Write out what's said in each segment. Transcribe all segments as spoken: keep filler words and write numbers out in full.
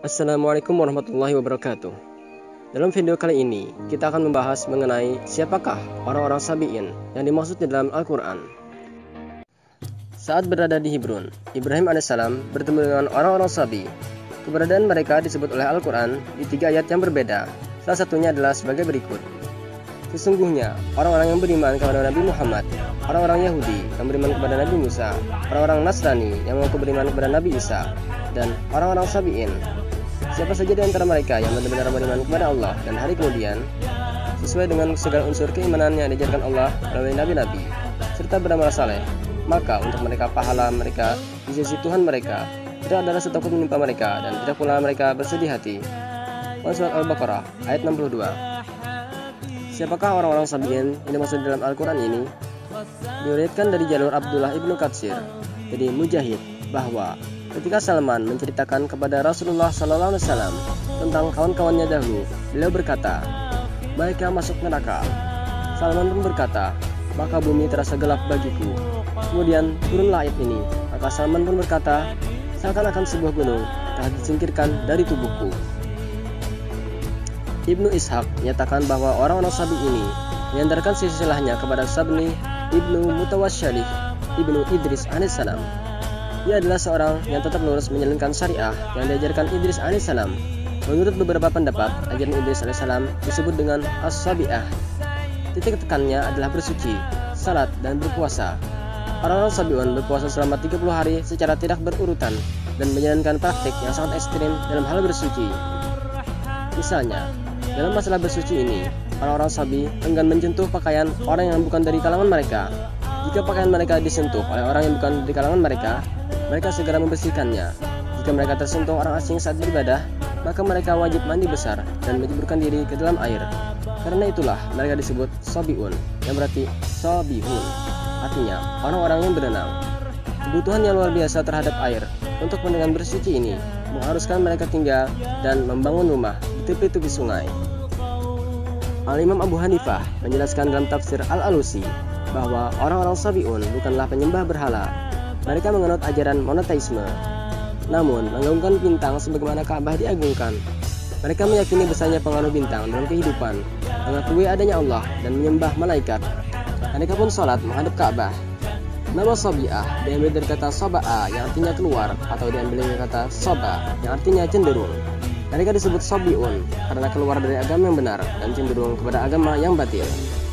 Assalamualaikum warahmatullahi wabarakatuh. Dalam video kali ini, kita akan membahas mengenai siapakah orang-orang Sabi'in yang dimaksud di dalam Al-Quran. Saat berada di Hebron, Ibrahim alaihissalam bertemu dengan orang-orang Sabi. Keberadaan mereka disebut oleh Al-Quran di tiga ayat yang berbeda. Salah satunya adalah sebagai berikut. Sesungguhnya, orang-orang yang beriman kepada Nabi Muhammad, orang-orang Yahudi yang beriman kepada Nabi Musa, orang-orang Nasrani yang mengaku beriman kepada Nabi Isa, dan orang-orang Sabi'in. Siapa saja di antara mereka yang benar-benar beriman kepada Allah dan hari kemudian, sesuai dengan segala unsur keimanan yang diajarkan Allah melalui nabi-nabi, serta beramal saleh, maka untuk mereka pahala mereka di sisi Tuhan mereka tidak ada rasa takut menimpa mereka dan tidak pula mereka bersedih hati. Surat Al-Baqarah ayat enam puluh dua. Siapakah orang-orang Sabi'in yang dimaksud dalam Al-Quran ini? Diriwayatkan dari jalur Abdullah ibnu Katsir dari Mujahid bahwa ketika Salman menceritakan kepada Rasulullah shallallahu alaihi wasallam tentang kawan-kawannya dahulu, beliau berkata, mereka masuk neraka. Salman pun berkata, maka bumi terasa gelap bagiku. Kemudian turunlah ayat ini, maka Salman pun berkata, seakan-akan sebuah gunung telah disingkirkan dari tubuhku. Ibnu Ishaq menyatakan bahwa orang-orang Sabi ini menyandarkan silsilahnya kepada Sabni Ibnu Mutawassyalih Ibnu Idris alaihissalam. Ia adalah seorang yang tetap lurus menjalankan syariah yang diajarkan Idris alaihissalam. Menurut beberapa pendapat, ajaran Idris alaihissalam disebut dengan as-sabi'ah. Titik tekannya adalah bersuci, salat, dan berpuasa. Orang-orang Sabi'un berpuasa selama tiga puluh hari secara tidak berurutan dan menjalankan praktik yang sangat ekstrim dalam hal bersuci. Misalnya, dalam masalah bersuci ini, orang-orang Sabi enggan menyentuh pakaian orang yang bukan dari kalangan mereka. Jika pakaian mereka disentuh oleh orang yang bukan dari kalangan mereka, mereka segera membersihkannya. Jika mereka tersentuh orang asing saat beribadah, maka mereka wajib mandi besar dan menjeburkan diri ke dalam air. Karena itulah mereka disebut Sabi'un, yang berarti Sabihun, artinya orang-orang yang berenang. Kebutuhan yang luar biasa terhadap air untuk dengan bersuci ini mengharuskan mereka tinggal dan membangun rumah di tepi-tepi sungai. Al-Imam Abu Hanifah menjelaskan dalam tafsir Al-Alusi bahwa orang-orang Sabi'un bukanlah penyembah berhala. Mereka menganut ajaran monoteisme, namun mengagungkan bintang sebagaimana Ka'bah diagungkan. Mereka meyakini besarnya pengaruh bintang dalam kehidupan, mengakui adanya Allah dan menyembah malaikat. Mereka pun sholat menghadap Ka'bah. Nama Sabi'ah diambil dari kata Saba'a yang artinya keluar, atau diambil dari kata Soba yang artinya cenderung. Mereka disebut Sabi'un karena keluar dari agama yang benar dan cenderung kepada agama yang batil.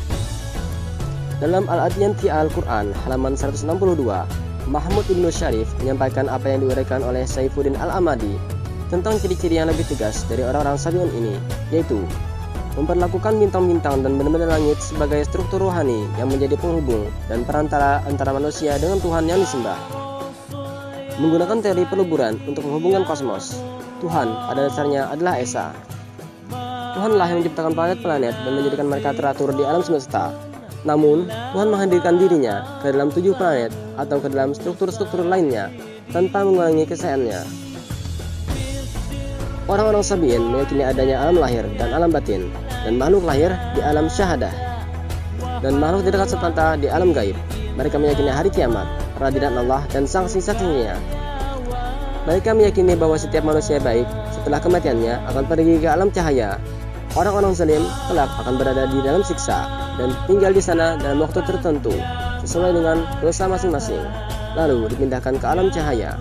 Dalam Al-Adyan fi Al-Quran halaman seratus enam puluh dua, Mahmud Ibnu Syarif menyampaikan apa yang diuraikan oleh Saifuddin Al-Amadi tentang ciri-ciri yang lebih tegas dari orang-orang Sabi'un ini, yaitu memperlakukan bintang-bintang dan benda-benda langit sebagai struktur rohani yang menjadi penghubung dan perantara antara manusia dengan Tuhan yang disembah. Menggunakan teori peluburan untuk menghubungkan kosmos, Tuhan pada dasarnya adalah Esa. Tuhanlah yang menciptakan planet-planet dan menjadikan mereka teratur di alam semesta. Namun, Tuhan menghadirkan dirinya ke dalam tujuh planet atau ke dalam struktur-struktur lainnya tanpa mengurangi kesayangannya. Orang-orang Sabi'in meyakini adanya alam lahir dan alam batin, dan makhluk lahir di alam syahadah, dan makhluk tidak kasat mata di alam gaib. Mereka meyakini hari kiamat, peradilan Allah, dan sanksi-sanksinya. Mereka meyakini bahwa setiap manusia baik setelah kematiannya akan pergi ke alam cahaya. Orang-orang zalim kelak akan berada di dalam siksa dan tinggal di sana dalam waktu tertentu sesuai dengan dosa masing-masing, lalu dipindahkan ke alam cahaya.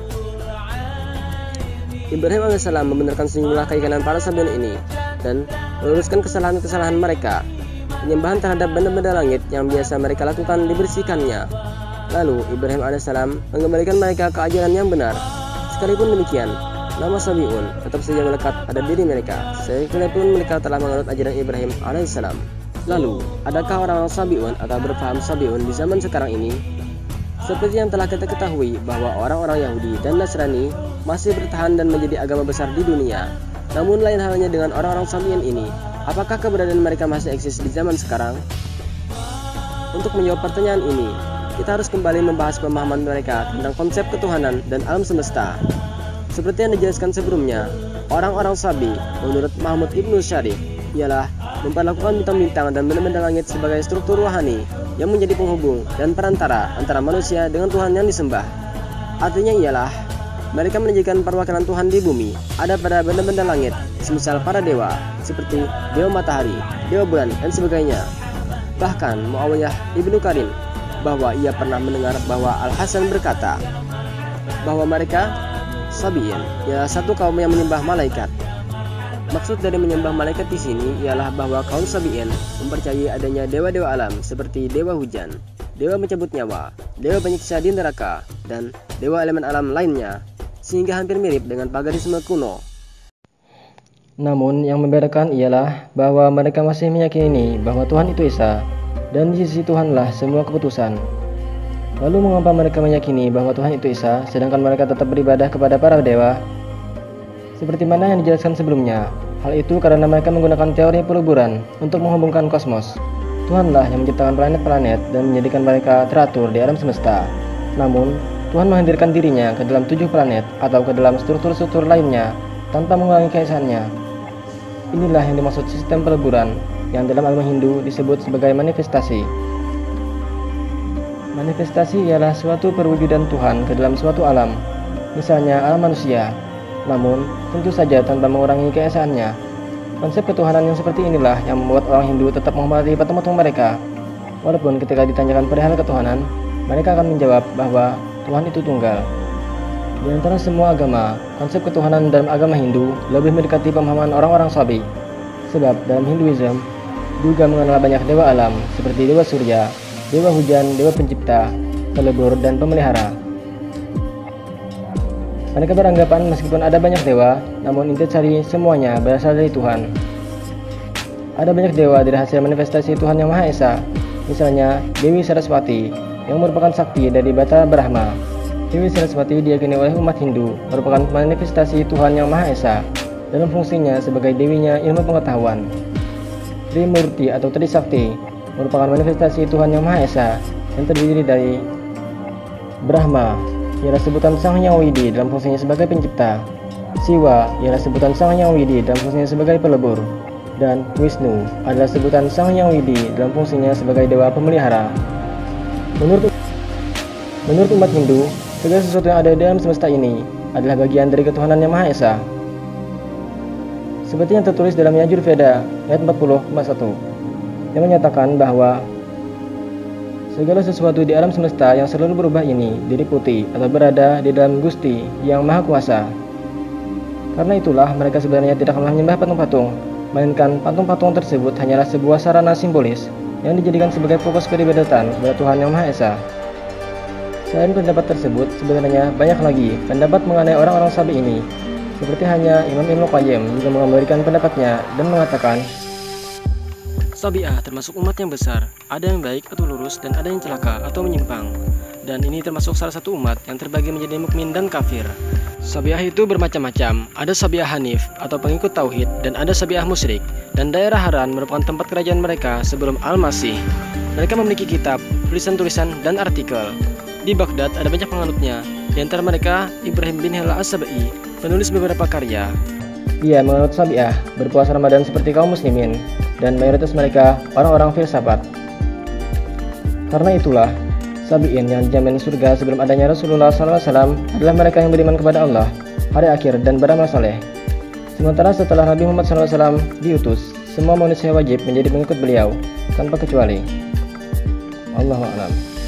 Ibrahim alaihissalam membenarkan sejumlah keyakinan para Sabi'un ini dan meluruskan kesalahan-kesalahan mereka. Penyembahan terhadap benda-benda langit yang biasa mereka lakukan dibersihkannya. Lalu Ibrahim alaihissalam mengembalikan mereka ke ajaran yang benar. Sekalipun demikian, nama Sabi'un tetap saja melekat pada diri mereka, sekalipun mereka telah menganut ajaran Ibrahim alaihissalam. Lalu, adakah orang-orang Sabi'un atau berpaham Sabi'un di zaman sekarang ini? Seperti yang telah kita ketahui bahwa orang-orang Yahudi dan Nasrani masih bertahan dan menjadi agama besar di dunia. Namun lain halnya dengan orang-orang Sabi'in ini. Apakah keberadaan mereka masih eksis di zaman sekarang? Untuk menjawab pertanyaan ini, kita harus kembali membahas pemahaman mereka tentang konsep ketuhanan dan alam semesta. Seperti yang dijelaskan sebelumnya, orang-orang Sabi menurut Mahmud Ibnu Syarif ialah memperlakukan bintang-bintang dan benda-benda langit sebagai struktur rohani yang menjadi penghubung dan perantara antara manusia dengan Tuhan yang disembah. Artinya ialah Mereka menunjukkan perwakilan Tuhan di bumi, ada pada benda-benda langit, semisal para dewa, seperti dewa matahari, dewa bulan, dan sebagainya. Bahkan Muawiyah ibnu Karim, bahwa ia pernah mendengar bahwa Al-Hasan berkata, bahwa mereka Sabi'in ialah satu kaum yang menyembah malaikat. Maksud dari menyembah malaikat di sini ialah bahwa kaum Sabi'in mempercayai adanya dewa-dewa alam seperti dewa hujan, dewa mencabut nyawa, dewa penyiksa di neraka, dan dewa elemen alam lainnya, sehingga hampir mirip dengan paganisme kuno. Namun yang membedakan ialah bahwa mereka masih meyakini bahwa Tuhan itu Esa, dan di sisi Tuhanlah semua keputusan. Lalu mengapa mereka meyakini bahwa Tuhan itu Esa, sedangkan mereka tetap beribadah kepada para dewa? Seperti mana yang dijelaskan sebelumnya, hal itu karena mereka menggunakan teori peluburan untuk menghubungkan kosmos. Tuhanlah yang menciptakan planet-planet dan menjadikan mereka teratur di alam semesta. Namun, Tuhan menghadirkan dirinya ke dalam tujuh planet atau ke dalam struktur-struktur lainnya tanpa mengulangi keesaannya. Inilah yang dimaksud sistem peleburan, yang dalam agama Hindu disebut sebagai manifestasi. Manifestasi ialah suatu perwujudan Tuhan ke dalam suatu alam, misalnya alam manusia, namun tentu saja tanpa mengurangi keesaannya. Konsep ketuhanan yang seperti inilah yang membuat orang Hindu tetap menghormati patung-patung mereka. Walaupun ketika ditanyakan perihal ketuhanan, mereka akan menjawab bahwa Tuhan itu tunggal. Di antara semua agama, konsep ketuhanan dalam agama Hindu lebih mendekati pemahaman orang-orang Sabi. Sebab dalam Hinduism juga mengenal banyak dewa alam seperti dewa surya, dewa hujan, dewa pencipta, pelebur, dan pemelihara. Mereka beranggapan meskipun ada banyak dewa, namun intisari semuanya berasal dari Tuhan. Ada banyak dewa dari hasil manifestasi Tuhan Yang Maha Esa, misalnya Dewi Saraswati, yang merupakan sakti dari Bata Brahma. Dewi Saraswati diyakini oleh umat Hindu merupakan manifestasi Tuhan Yang Maha Esa dalam fungsinya sebagai dewinya ilmu pengetahuan. Trimurti atau Trisakti merupakan manifestasi Tuhan Yang Maha Esa yang terdiri dari Brahma, ialah sebutan Sang Hyang Widi dalam fungsinya sebagai pencipta, Siwa ialah sebutan Sang Hyang Widi dalam fungsinya sebagai pelebur, dan Wisnu adalah sebutan Sang Hyang Widi dalam fungsinya sebagai dewa pemelihara. Menurut menurut umat Hindu, segala sesuatu yang ada di dalam semesta ini adalah bagian dari ketuhanan Yang Maha Esa. Seperti yang tertulis dalam Yajur Veda ayat empat puluh satu, yang menyatakan bahwa segala sesuatu di alam semesta yang selalu berubah ini diliputi atau berada di dalam Gusti yang Maha Kuasa. Karena itulah mereka sebenarnya tidak akan menyembah patung-patung, melainkan patung-patung tersebut hanyalah sebuah sarana simbolis yang dijadikan sebagai fokus peribadatan kepada Tuhan Yang Maha Esa. Selain pendapat tersebut, sebenarnya banyak lagi pendapat mengenai orang-orang Sabi ini. Seperti hanya Imam Ibnu Qayyim juga memberikan pendapatnya dan mengatakan, Sabi'ah termasuk umat yang besar, ada yang baik atau lurus dan ada yang celaka atau menyimpang. Dan ini termasuk salah satu umat yang terbagi menjadi mukmin dan kafir. Sabi'ah itu bermacam-macam, ada Sabi'ah Hanif atau pengikut Tauhid dan ada Sabi'ah Musyrik. Dan daerah Haran merupakan tempat kerajaan mereka sebelum Al-Masih. Mereka memiliki kitab, tulisan-tulisan, dan artikel. Di Baghdad ada banyak penganutnya, di antara mereka Ibrahim bin Hela As-Sabai, penulis beberapa karya. Ia menganut Sabi'ah, berpuasa Ramadan seperti kaum muslimin, dan mayoritas mereka orang-orang filsafat. Karena itulah, Sabi'in yang dijamin surga sebelum adanya Rasulullah shallallahu alaihi wasallam adalah mereka yang beriman kepada Allah, hari akhir, dan beramal saleh. Sementara setelah Nabi Muhammad shallallahu alaihi wasallam diutus, semua manusia wajib menjadi pengikut beliau, tanpa kecuali. Allahu a'lam.